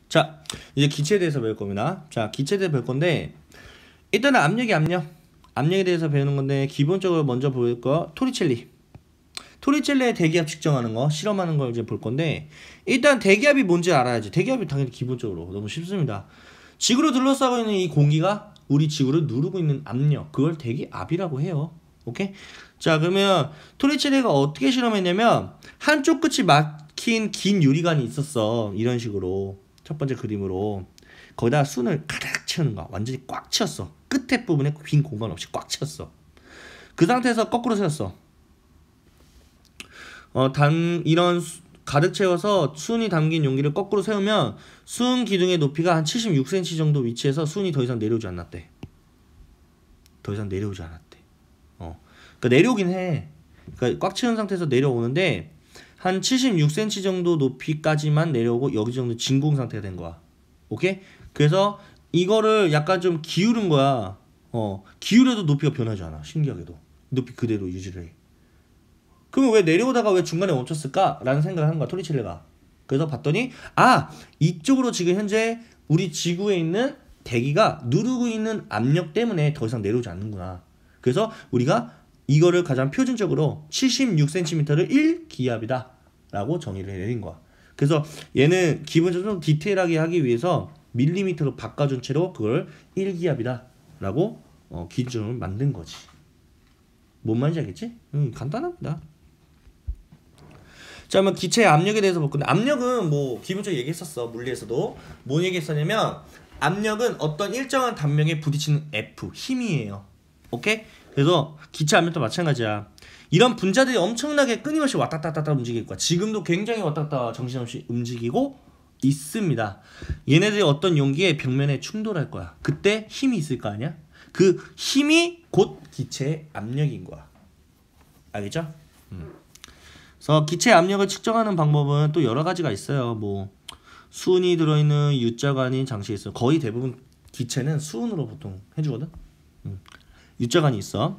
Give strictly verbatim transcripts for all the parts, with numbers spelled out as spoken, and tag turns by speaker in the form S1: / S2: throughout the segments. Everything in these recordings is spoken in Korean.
S1: 자, 이제 기체에 대해서 배울 겁니다. 자, 기체에 대해서 배울 건데 일단은 압력이 압력. 압력에 대해서 배우는 건데 기본적으로 먼저 볼 거 토리첼리. 토리첼리의 대기압 측정하는 거, 실험하는 걸 이제 볼 건데 일단 대기압이 뭔지 알아야지. 대기압이 당연히 기본적으로 너무 쉽습니다. 지구로 둘러싸고 있는 이 공기가 우리 지구를 누르고 있는 압력, 그걸 대기압이라고 해요. 오케이? 자, 그러면 토리첼리가 어떻게 실험했냐면 한쪽 끝이 막힌 긴 유리관이 있었어. 이런 식으로 첫 번째 그림으로 거기다 순을 가득 채우는 거야. 완전히 꽉 채웠어. 끝에 부분에 빈 공간 없이 꽉 채웠어. 그 상태에서 거꾸로 세웠어. 어, 단 이런 수, 가득 채워서 순이 담긴 용기를 거꾸로 세우면 순 기둥의 높이가 한 칠십육 센티미터 정도 위치에서 순이 더 이상 내려오지 않았대. 더 이상 내려오지 않았대. 어, 그러니까 내려오긴 해. 그러니까 꽉 채운 상태에서 내려오는데 한 칠십육 센티미터 정도 높이까지만 내려오고 여기 정도 진공 상태가 된 거야. 오케이? 그래서 이거를 약간 좀 기울인 거야. 어, 기울여도 높이가 변하지 않아. 신기하게도 높이 그대로 유지를 해. 그러면 왜 내려오다가 왜 중간에 멈췄을까? 라는 생각을 한 거야, 토리첼리가. 그래서 봤더니 아, 이쪽으로 지금 현재 우리 지구에 있는 대기가 누르고 있는 압력 때문에 더 이상 내려오지 않는구나. 그래서 우리가 이거를 가장 표준적으로 칠십육 센티미터를 일 기압이다 라고 정의를 내린 거야. 그래서 얘는 기본적으로 좀 디테일하게 하기 위해서 밀리미터로 바꿔준 채로 그걸 일 기압이다 라고 어, 기준을 만든 거지. 뭔 말인지 알겠지? 음, 간단합니다. 자, 그러면 기체의 압력에 대해서 볼 건데 압력은 뭐 기본적으로 얘기했었어. 물리에서도 뭐 얘기했었냐면 압력은 어떤 일정한 단면에 부딪히는 F, 힘이에요. 오케이? 그래서 기체 압력도 마찬가지야. 이런 분자들이 엄청나게 끊임없이 왔다 갔다 갔다 움직일 거야. 지금도 굉장히 왔다 갔다 정신없이 움직이고 있습니다. 얘네들이 어떤 용기의 벽면에 충돌할 거야. 그때 힘이 있을 거 아니야? 그 힘이 곧 기체의 압력인 거야. 알겠죠? 음. 그래서 기체 압력을 측정하는 방법은 또 여러 가지가 있어요. 뭐 수은이 들어있는 U자관이 장치에 있어. 거의 대부분 기체는 수은으로 보통 해주거든. 음. U자관이 있어.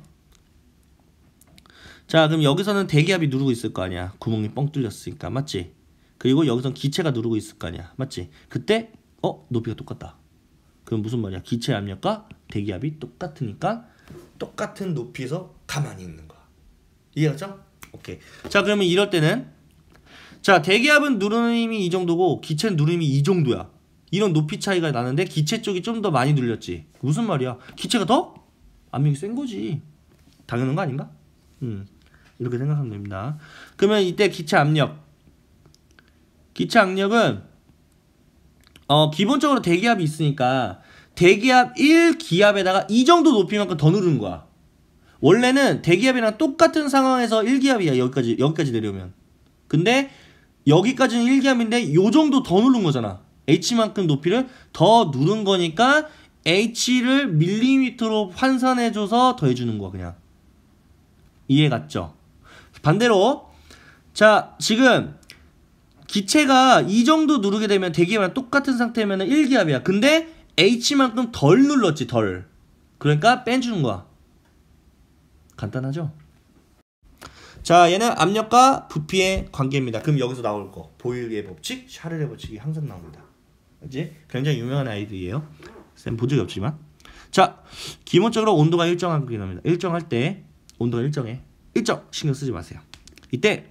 S1: 자, 그럼 여기서는 대기압이 누르고 있을 거 아니야. 구멍이 뻥 뚫렸으니까. 맞지? 그리고 여기선 기체가 누르고 있을 거 아니야. 맞지? 그때 어? 높이가 똑같다. 그럼 무슨 말이야? 기체 압력과 대기압이 똑같으니까 똑같은 높이에서 가만히 있는 거야. 이해갔죠? 오케이. 자, 그러면 이럴 때는 자, 대기압은 누르는 힘이 이 정도고 기체는 누르는 힘이 이 정도야. 이런 높이 차이가 나는데 기체 쪽이 좀 더 많이 눌렸지. 무슨 말이야? 기체가 더? 압력이 센 거지. 당연한 거 아닌가? 음, 이렇게 생각하면 됩니다. 그러면 이때 기체 압력 기체 압력은 어, 기본적으로 대기압이 있으니까 대기압 일 기압에다가 이 정도 높이만큼 더 누르는 거야. 원래는 대기압이랑 똑같은 상황에서 일 기압이야. 여기까지 여기까지 내려오면. 근데 여기까지는 일 기압인데 요 정도 더 누른 거잖아. H만큼 높이를 더 누른 거니까 H를 밀리미터로 환산해줘서 더해주는 거야. 그냥. 이해 갔죠? 반대로 자, 지금 기체가 이 정도 누르게 되면 대기압이랑 똑같은 상태면 일 기압이야. 근데 H만큼 덜 눌렀지. 덜. 그러니까 빼주는 거야. 간단하죠? 자, 얘는 압력과 부피의 관계입니다. 그럼 여기서 나올 거 보일의 법칙, 샤를의 법칙이 항상 나옵니다. 그치? 굉장히 유명한 아이들이에요. 쌤 본 적이 없지만. 자, 기본적으로 온도가 일정하게 나옵니다. 일정할 때 온도가 일정해. 일정 신경 쓰지 마세요. 이때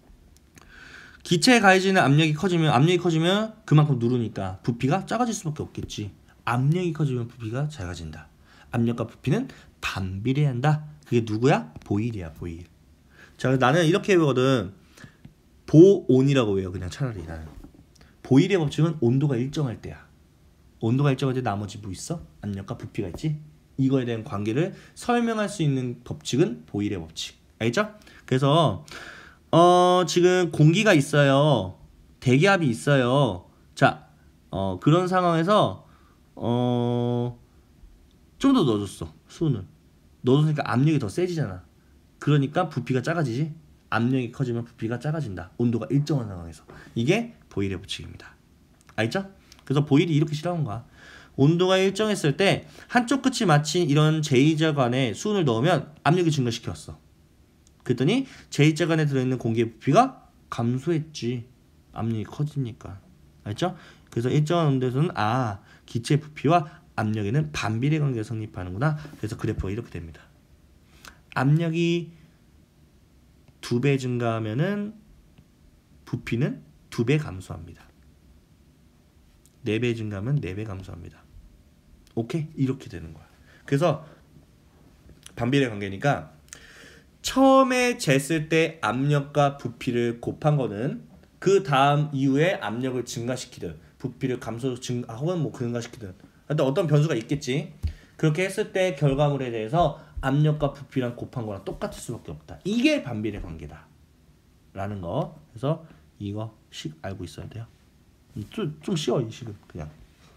S1: 기체에 가해지는 압력이 커지면 압력이 커지면 그만큼 누르니까 부피가 작아질 수밖에 없겠지. 압력이 커지면 부피가 작아진다. 압력과 부피는 반비례한다. 그게 누구야? 보일이야, 보일. 자, 나는 이렇게 외우거든. 보온이라고 외워. 그냥 차라리 나는. 보일의 법칙은 온도가 일정할 때야. 온도가 일정할 때 나머지 뭐 있어? 압력과 부피가 있지. 이거에 대한 관계를 설명할 수 있는 법칙은 보일의 법칙. 알겠죠? 그래서 어 지금 공기가 있어요. 대기압이 있어요. 자, 어 그런 상황에서 어 좀 더 넣어줬어. 수은을 넣어줬으니까 압력이 더 세지잖아. 그러니까 부피가 작아지지. 압력이 커지면 부피가 작아진다. 온도가 일정한 상황에서. 이게 보일의 법칙입니다. 알겠죠? 그래서 보일이 이렇게 실험한 거야. 온도가 일정했을 때 한쪽 끝이 마친 이런 제이자관에 수은을 넣으면 압력이 증가시켰어. 그랬더니 제이자관에 들어있는 공기의 부피가 감소했지. 압력이 커지니까. 알죠? 그래서 일정한 온도에서는 아 기체 부피와 압력에는 반비례 관계가 성립하는구나. 그래서 그래프가 이렇게 됩니다. 압력이 두 배 증가하면은 부피는 두 배 감소합니다. 네 배 증가하면 네 배 감소합니다. 오케이? 이렇게 되는 거야. 그래서 반비례 관계니까 처음에 쟀을 때 압력과 부피를 곱한 거는 그 다음 이후에 압력을 증가시키든 부피를 감소 증가 혹은 뭐 증가시키든 일단 어떤 변수가 있겠지. 그렇게 했을 때 결과물에 대해서 압력과 부피랑 곱한 거랑 똑같을 수밖에 없다. 이게 반비례 관계다 라는 거. 그래서 이거 식 알고 있어야 돼요. 좀, 좀 쉬워 이 식은 그냥.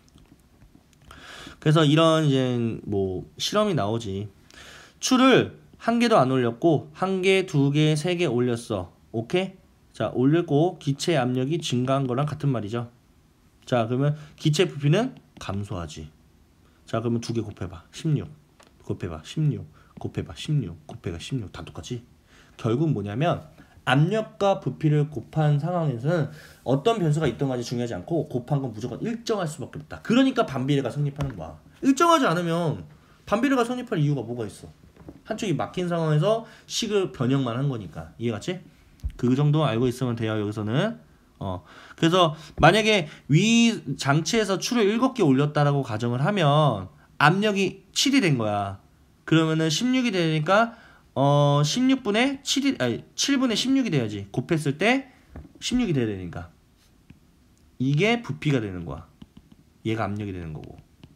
S1: 그래서 이런 이제 뭐 실험이 나오지. 추를 한 개도 안 올렸고 한 개, 두 개, 세 개 올렸어. 오케이? 자 올렸고 기체 압력이 증가한 거랑 같은 말이죠. 자 그러면 기체 부피는 감소하지. 자 그러면 두 개 곱해봐. 십육 곱해봐. 십육 곱해봐. 십육 곱해봐. 십육 다 똑같지. 결국 뭐냐면 압력과 부피를 곱한 상황에서는 어떤 변수가 있던 가지 중요하지 않고 곱한 건 무조건 일정할 수밖에 없다. 그러니까 반비례가 성립하는 거야. 일정하지 않으면 반비례가 성립할 이유가 뭐가 있어. 한쪽이 막힌 상황에서 식을 변형만 한 거니까. 이해갔지? 그 정도 알고 있으면 돼요. 여기서는. 어. 그래서 만약에 위 장치에서 추를 일곱 개 올렸다라고 가정을 하면 압력이 칠이 된 거야. 그러면은 십육이 되니까 어 십육분의 칠이 아니 칠분의 십육이 돼야지. 곱했을 때 십육이 돼야 되니까. 이게 부피가 되는 거야. 얘가 압력이 되는 거고.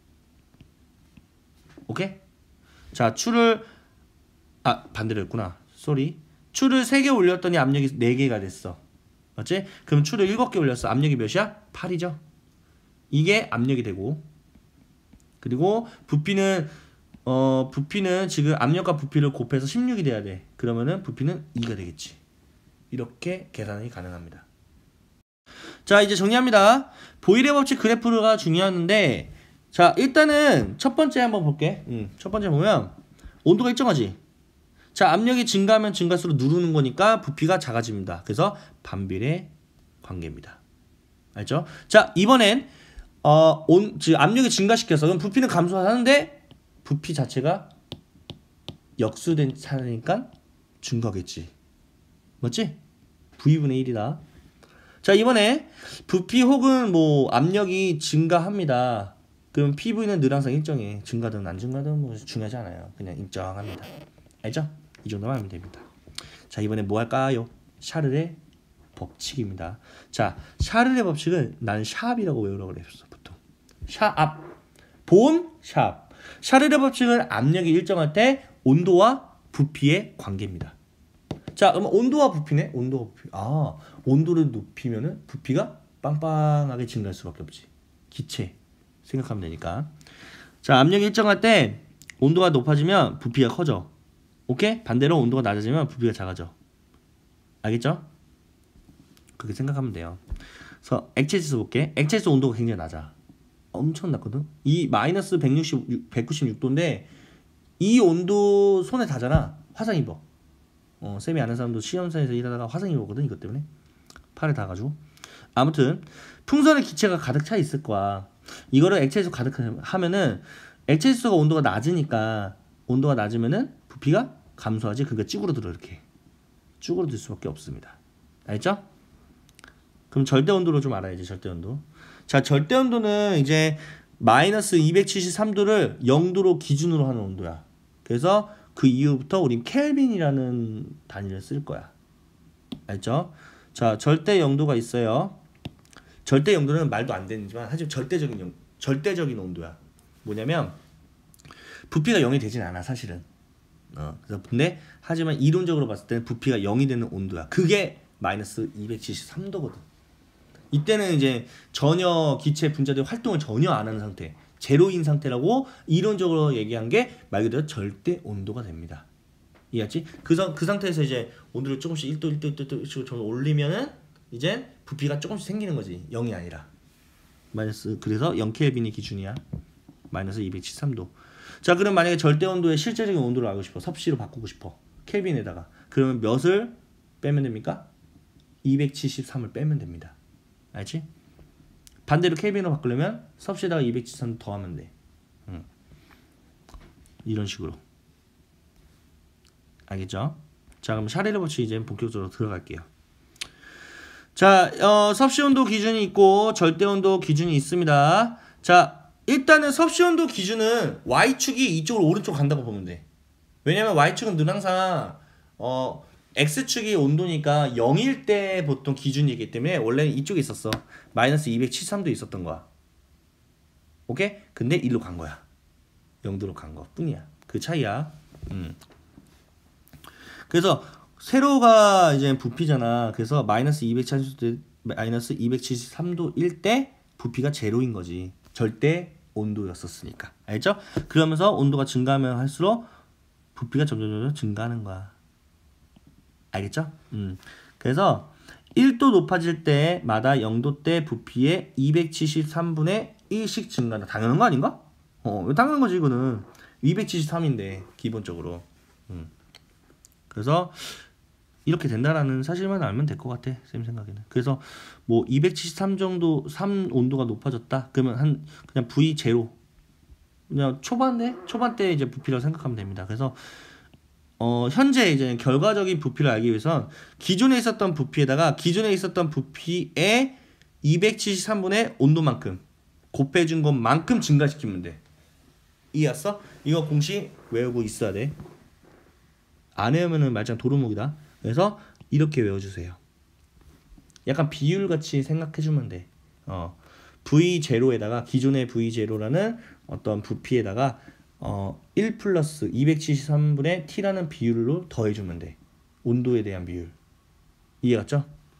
S1: 오케이? 자, 추를 아, 반대로 했구나. 쏘리. 추를 세 개 올렸더니 압력이 네 개가 됐어. 맞지? 그럼 추를 일곱 개 올렸어. 압력이 몇이야? 팔이죠. 이게 압력이 되고. 그리고 부피는 어 부피는 지금 압력과 부피를 곱해서 십육이 돼야 돼. 그러면은 부피는 이가 되겠지. 이렇게 계산이 가능합니다. 자, 이제 정리합니다. 보일의 법칙 그래프가 중요한데, 자, 일단은 첫 번째 한번 볼게. 음, 첫 번째 보면 온도가 일정하지. 자, 압력이 증가하면 증가할수록 누르는 거니까 부피가 작아집니다. 그래서 반비례 관계입니다. 알죠? 자, 이번엔 어, 온, 즉 압력이 증가시켜서 그럼 부피는 감소하는데 부피 자체가 역수된 차니까 증가하겠지. 맞지? 브이분의 일이다. 자, 이번에 부피 혹은 뭐 압력이 증가합니다. 그럼 피브이는 늘 항상 일정해. 증가든 안 증가든 뭐 중요하지 않아요. 그냥 일정합니다. 알죠? 이 정도만 하면 됩니다. 자, 이번에 뭐 할까요? 샤를의 법칙입니다. 자, 샤를의 법칙은 난 샵이라고 외우라고 그랬어. 보통 샵, 본, 샵. 샤를의 법칙은 압력이 일정할 때 온도와 부피의 관계입니다. 자, 그럼 온도와 부피네? 온도와 부피. 아, 온도를 높이면은 부피가 빵빵하게 증가할 수밖에 없지. 기체 생각하면 되니까. 자, 압력이 일정할 때 온도가 높아지면 부피가 커져. 오케이? 반대로 온도가 낮아지면 부피가 작아져. 알겠죠? 그렇게 생각하면 돼요. 그래서 액체에서 볼게. 액체에서 온도가 굉장히 낮아. 엄청 낮거든. 이 마이너스 백육십, 백구십육 도인데 이 온도 손에 닿잖아. 화상 입어. 어, 쌤이 아는 사람도 시험사에서 일하다가 화상 입었거든. 이것 때문에 팔에 닿아가지고. 아무튼 풍선에 기체가 가득 차 있을 거야. 이거를 액체에서 가득 하면은 액체수가 온도가 낮으니까 온도가 낮으면은 부피가 감소하지. 그러니까 찌그러들어. 이렇게 쭈그러들 수밖에 없습니다. 알겠죠? 그럼 절대 온도로 좀 알아야지. 절대 온도. 자, 절대 온도는 이제 마이너스 이백칠십삼 도를 영 도로 기준으로 하는 온도야. 그래서 그 이후부터 우린 켈빈이라는 단위를 쓸 거야. 알죠? 자, 절대 영도가 있어요. 절대 영도는 말도 안 되지만 하지만 절대적인 영, 절대적인 온도야. 뭐냐면 부피가 영이 되진 않아 사실은. 어, 그래서 근데 하지만 이론적으로 봤을 때는 부피가 영이 되는 온도야. 그게 마이너스 이백칠십삼 도거든. 이때는 이제 전혀 기체 분자들이 활동을 전혀 안 하는 상태, 제로인 상태라고 이론적으로 얘기한 게 말 그대로 절대 온도가 됩니다. 이해했지? 그, 그 상태에서 이제 온도를 조금씩 일 도, 일 도, 일 도, 일 도 좀 올리면은 이제 부피가 조금씩 생기는 거지. 영이 아니라. 마이너스, 그래서 영 켈빈이 기준이야. 마이너스 이백칠십삼 도. 자, 그럼 만약에 절대 온도의 실제적인 온도를 알고 싶어. 섭씨로 바꾸고 싶어. 켈빈에다가. 그러면 몇을 빼면 됩니까? 이백칠십삼을 빼면 됩니다. 알지? 반대로 켈빈으로 바꾸려면 섭씨에다가 이백칠십삼 더하면 돼. 음. 이런 식으로. 알겠죠? 자, 그럼 샤레르 법칙 이제 본격적으로 들어갈게요. 자, 어, 섭씨 온도 기준이 있고 절대 온도 기준이 있습니다. 자, 일단은 섭씨 온도 기준은 Y축이 이쪽으로 오른쪽 간다고 보면 돼. 왜냐면 Y축은 늘 항상 어, X축이 온도니까 영일 때 보통 기준이기 때문에 원래는 이쪽에 있었어. 마이너스 이백칠십삼도 있었던 거야. 오케이? 근데 일로 간 거야. 영도로 간 거 뿐이야. 그 차이야. 음. 그래서 세로가 이제 부피잖아. 그래서 마이너스 이백칠십삼도 마이너스 이백칠십삼도일 때 부피가 제로인 거지. 절대 온도였었으니까. 알죠? 그러면서 온도가 증가하면 할수록 부피가 점점 점점 증가하는 거야. 알겠죠? 음. 그래서 일 도 높아질 때마다 영 도 때 부피의 이백칠십삼분의 일씩 증가한다. 당연한 거 아닌가? 어, 당연한 거지 이거는. 이백칠십삼인데 기본적으로. 음. 그래서 이렇게 된다라는 사실만 알면 될 것 같아, 쌤 생각에는. 그래서 뭐 이백칠십삼 정도 삼 온도가 높아졌다 그러면 한 그냥 브이 제로 그냥 초반에 초반 때 이제 부피라고 생각하면 됩니다. 그래서 어 현재 이제 결과적인 부피를 알기 위해선 기존에 있었던 부피에다가 기존에 있었던 부피의 이백칠십삼분의 온도만큼 곱해준 것만큼 증가시키면 돼. 이해했어? 이거 공식 외우고 있어야 돼. 안 외우면은 말짱 도루묵이다. 그래서 이렇게 외워주세요. 약간 비율같이 생각해주면 돼. 어, 브이 제로에다가 기존의 브이 제로라는 어떤 부피에다가 어, 일 플러스 이백칠십삼분의 T라는 비율로 더해주면 돼. 온도에 대한 비율. 이해갔죠?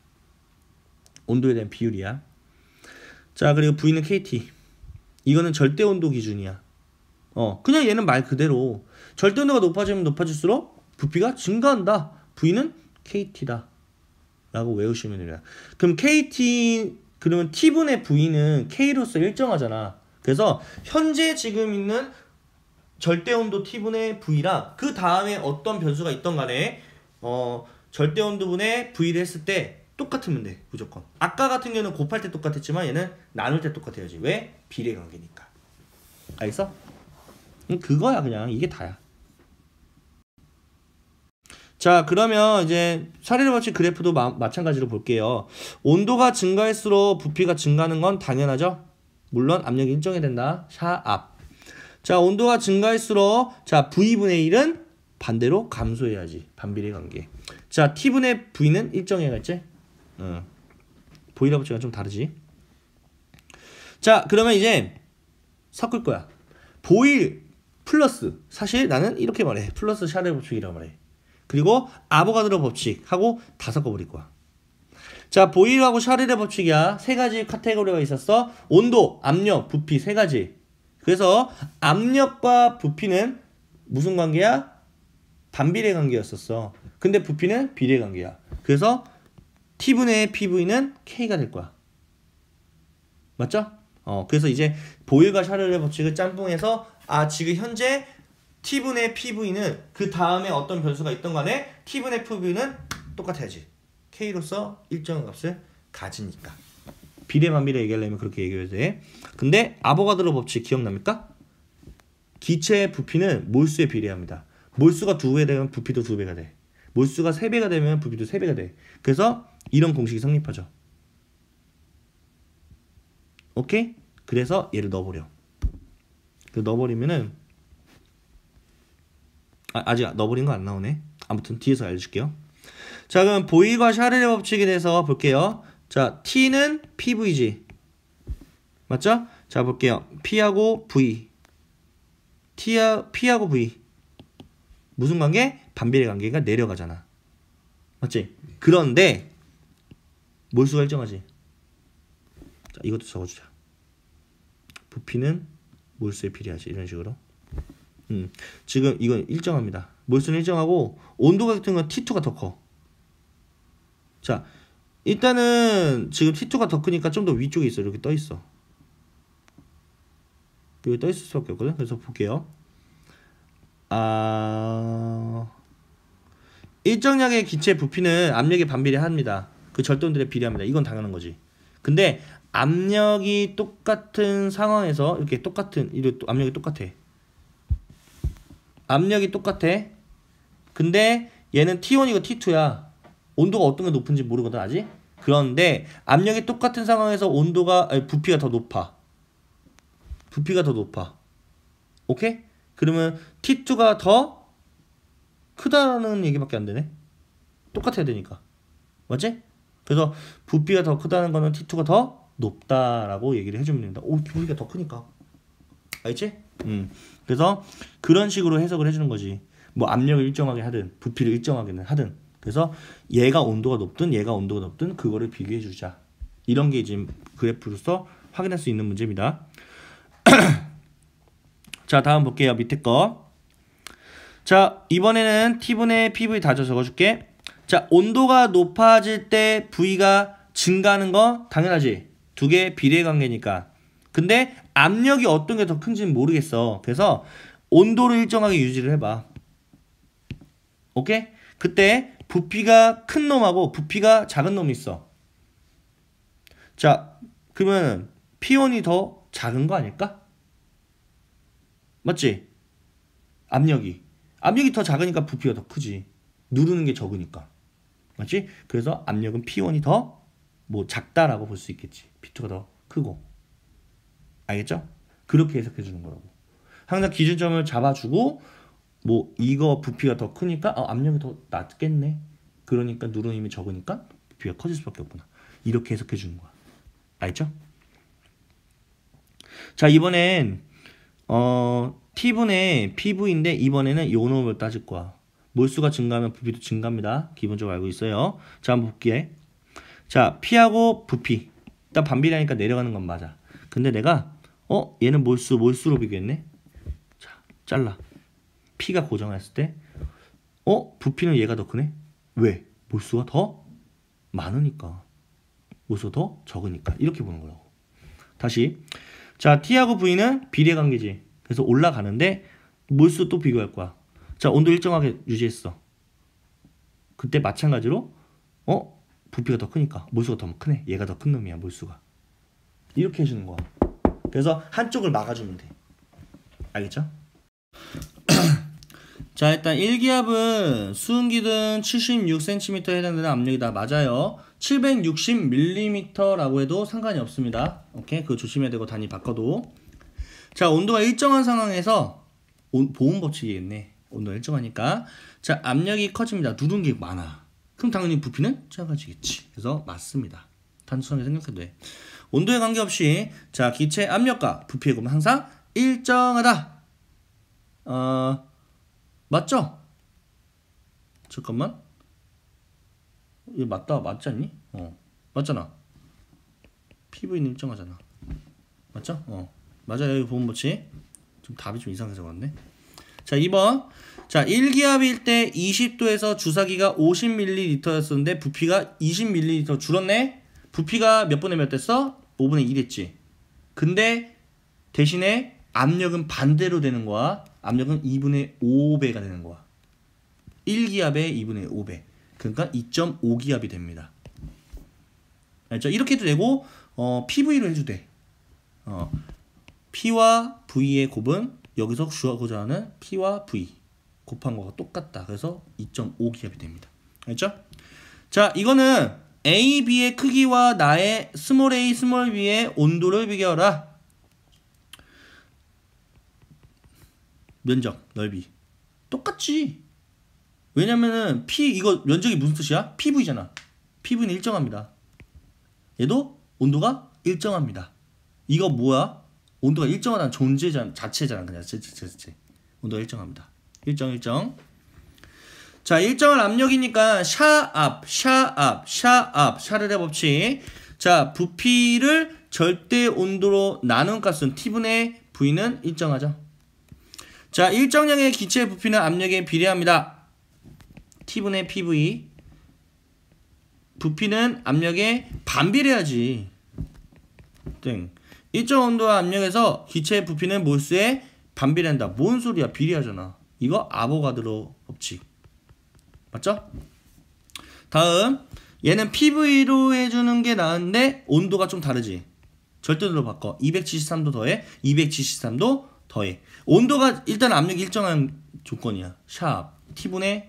S1: 온도에 대한 비율이야. 자, 그리고 V는 케이티. 이거는 절대 온도 기준이야. 어, 그냥 얘는 말 그대로 절대 온도가 높아지면 높아질수록 부피가 증가한다. V는 케이티다 라고 외우시면 됩니다. 그럼 케이티 그러면 T분의 V는 K로서 일정하잖아. 그래서 현재 지금 있는 절대온도 T분의 V랑 그 다음에 어떤 변수가 있던 간에 어, 절대온도분의 V를 했을 때 똑같으면 돼. 무조건. 아까 같은 경우는 곱할 때 똑같았지만 얘는 나눌 때 똑같아야지. 왜? 비례관계니까. 알겠어? 그거야 그냥. 이게 다야. 자, 그러면 이제 샤레르 법칙 그래프도 마, 마찬가지로 볼게요. 온도가 증가할수록 부피가 증가하는 건 당연하죠. 물론 압력이 일정해야 된다. 샤압. 자, 온도가 증가할수록 자 V분의 일은 반대로 감소해야지. 반비례 관계. 자, T분의 V는 일정해야겠지? 어. 보일러 법칙은 좀 다르지. 자, 그러면 이제 섞을 거야. 보일 플러스, 사실 나는 이렇게 말해. 플러스 샤레르 법칙이라고 말해. 그리고 아보가드로 법칙하고 다 섞어버릴 거야. 자, 보일하고 샤레르 법칙이야. 세 가지 카테고리가 있었어. 온도, 압력, 부피 세 가지. 그래서 압력과 부피는 무슨 관계야? 반비례 관계였었어. 근데 부피는 비례 관계야. 그래서 T분의 피브이는 K가 될 거야. 맞죠? 어, 그래서 이제 보일과 샤레르 법칙을 짬뽕해서 아, 지금 현재 T분의 피브이는 그 다음에 어떤 변수가 있던 간에 T분의 피브이는 똑같아야지. K로서 일정한 값을 가지니까. 비례 반비례 얘기하려면 그렇게 얘기해야 돼. 근데 아보가드로 법칙 기억납니까? 기체의 부피는 몰수에 비례합니다. 몰수가 두 배 되면 부피도 두 배가 돼. 몰수가 세 배가 되면 부피도 세 배가 돼. 그래서 이런 공식이 성립하죠. 오케이? 그래서 얘를 넣어버려. 넣어버리면은 아, 아직 넣어버린 거 안 나오네. 아무튼 뒤에서 알려줄게요. 자, 그럼 보일과 샤레르 법칙에 대해서 볼게요. 자, T는 피브이지. 맞죠? 자, 볼게요. P하고 V. T하, P하고 V. 무슨 관계? 반비례 관계가 내려가잖아. 맞지? 그런데 몰수가 일정하지. 자, 이것도 적어주자. 부피는 몰수에 비례하지. 이런 식으로. 음, 지금 이건 일정합니다. 몰수는 일정하고 온도 같은 건 티 투가 더 커. 자, 일단은 지금 티 투가 더 크니까 좀 더 위쪽에 있어. 이렇게 떠 있어. 여기 떠 있을 수밖에 없거든. 그래서 볼게요. 아, 일정량의 기체 부피는 압력에 반비례합니다. 그 절대온들에 비례합니다. 이건 당연한 거지. 근데 압력이 똑같은 상황에서 이렇게 똑같은 이렇게 압력이 똑같아. 압력이 똑같아. 근데 얘는 티 원이고 티 투야. 온도가 어떤 게 높은지 모르거든 아직. 그런데 압력이 똑같은 상황에서 온도가 아니, 부피가 더 높아. 부피가 더 높아. 오케이? 그러면 티 투가 더 크다는 얘기밖에 안 되네. 똑같아야 되니까. 맞지? 그래서 부피가 더 크다는 거는 티 투가 더 높다라고 얘기를 해주면 됩니다. 오, 부피가 더 크니까. 알지? 음. 그래서 그런 식으로 해석을 해주는 거지. 뭐 압력을 일정하게 하든 부피를 일정하게 하든. 그래서 얘가 온도가 높든 얘가 온도가 높든 그거를 비교해 주자. 이런 게 지금 그래프로서 확인할 수 있는 문제입니다. 자, 다음 볼게요. 밑에 거. 자, 이번에는 T분의 피브이 다 적어줄게. 자, 온도가 높아질 때 V가 증가하는 거 당연하지. 두 개 비례 관계니까. 근데 압력이 어떤 게 더 큰지는 모르겠어. 그래서 온도를 일정하게 유지를 해봐. 오케이? 그때 부피가 큰 놈하고 부피가 작은 놈이 있어. 자, 그러면 피 원이 더 작은 거 아닐까? 맞지? 압력이. 압력이 더 작으니까 부피가 더 크지. 누르는 게 적으니까. 맞지? 그래서 압력은 피 원이 더 뭐 작다라고 볼 수 있겠지. 피 투가 더 크고. 알겠죠? 그렇게 해석해 주는 거라고. 항상 기준점을 잡아주고 뭐 이거 부피가 더 크니까 어, 압력이 더 낮겠네. 그러니까 누르는 힘이 적으니까 부피가 커질 수밖에 없구나. 이렇게 해석해 주는 거야. 알죠? 자, 이번엔 어 T분의 피브이인데 이번에는 요 놈을 따질 거야. 몰수가 증가하면 부피도 증가합니다. 기본적으로 알고 있어요. 자, 한번 볼게. 자, P하고 부피 일단 반비례하니까 내려가는 건 맞아. 근데 내가 어? 얘는 몰수, 몰수로 비교했네. 자, 잘라. P가 고정했을 때 어? 부피는 얘가 더 크네? 왜? 몰수가 더 많으니까. 몰수가 더 적으니까. 이렇게 보는 거라고. 다시. 자, T하고 V는 비례 관계지. 그래서 올라가는데 몰수 또 비교할 거야. 자, 온도 일정하게 유지했어. 그때 마찬가지로 어? 부피가 더 크니까 몰수가 더 크네. 얘가 더 큰 놈이야, 몰수가. 이렇게 해주는 거야. 그래서 한쪽을 막아주면 돼. 알겠죠? 자, 일단 일 기압은 수은기든 칠십육 센티미터에 해당되는 압력이다. 맞아요. 칠백육십 밀리미터라고 해도 상관이 없습니다. 오케이? 그거 조심해야 되고 단위 바꿔도. 자, 온도가 일정한 상황에서 온, 보온 법칙이겠네. 온도가 일정하니까. 자, 압력이 커집니다. 누른 게 많아. 그럼 당연히 부피는 작아지겠지. 그래서 맞습니다. 단순하게 생각해도 돼. 온도에 관계없이 자, 기체 압력과 부피의 곱은 항상 일정하다. 어, 맞죠? 잠깐만. 이거 맞다. 맞지 않니? 어, 맞잖아. 피브이는 일정하잖아. 맞죠? 어, 맞아요. 여기 보면 뭐지? 좀 답이 좀 이상해서 그런데. 자, 이 번. 자, 일 기압일 때 이십 도에서 주사기가 오십 밀리리터였었는데 부피가 이십 밀리리터 줄었네? 부피가 몇 분의 몇 됐어? 오분의 일 했지. 근데 대신에 압력은 반대로 되는 거야. 압력은 이분의 오 배가 되는 거야. 일 기압의 이분의 오 배. 그러니까 이 점 오 기압이 됩니다. 알죠? 이렇게 해도 되고 어, 피브이로 해도 돼. 어, P와 V의 곱은 여기서 주어고자 하는 P와 V 곱한 거가 똑같다. 그래서 이 점 오 기압이 됩니다. 알죠? 자, 이거는 A, B의 크기와 나의 스몰 a, 스몰 b의 온도를 비교하라. 면적, 넓이. 똑같지. 왜냐면은 P, 이거 면적이 무슨 뜻이야? 피브이잖아. 피브이는 일정합니다. 얘도 온도가 일정합니다. 이거 뭐야? 온도가 일정하다는 존재 자체잖아. 그냥 자체, 자체. 온도가 일정합니다. 일정, 일정. 자, 일정한 압력이니까 샤압, 샤압, 샤압, 샤르레 법칙. 자, 부피를 절대 온도로 나눈 값은 T분의 V는 일정하죠. 자, 일정량의 기체의 부피는 압력에 비례합니다. T분의 피브이. 부피는 압력에 반비례하지. 땡. 일정 온도와 압력에서 기체의 부피는 몰수에 반비례한다. 뭔 소리야? 비례하잖아. 이거 아보가드로 법칙. 맞죠? 다음 얘는 피브이로 해주는 게 나은데 온도가 좀 다르지. 절대로 바꿔. 이백칠십삼 도 더해. 이백칠십삼 도 더해. 온도가 일단 압력이 일정한 조건이야. 샵 T분의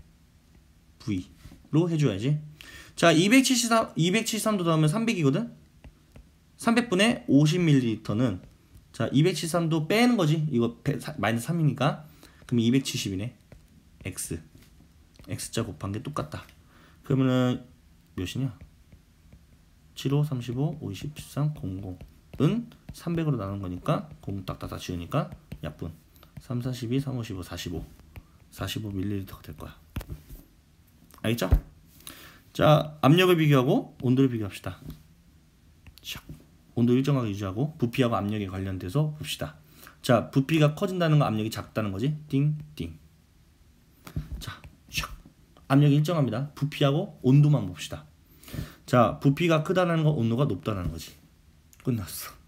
S1: V로 해줘야지. 자, 이백칠십삼, 이백칠십삼 도 더하면 삼백이거든? 삼백분의 오십 밀리리터는 자, 이백칠십삼 도 빼는 거지. 이거 마이너스 삼이니까. 그럼 이백칠십이네. X. X자 곱한 게 똑같다. 그러면은 몇이냐? 칠오, 삼십오, 오십, 십삼, 공공은 삼백으로 나눈 거니까 공 딱딱딱 지우니까 약분. 삼, 사십이, 삼, 오십오, 사십오. 사십오 밀리리터가 될 거야. 알겠죠? 자, 압력을 비교하고 온도를 비교합시다. 샥. 온도 일정하게 유지하고 부피하고 압력에 관련돼서 봅시다. 자, 부피가 커진다는 거 압력이 작다는 거지. 띵띵. 자, 샥. 압력이 일정합니다. 부피하고 온도만 봅시다. 자, 부피가 크다는 거 온도가 높다는 거지. 끝났어.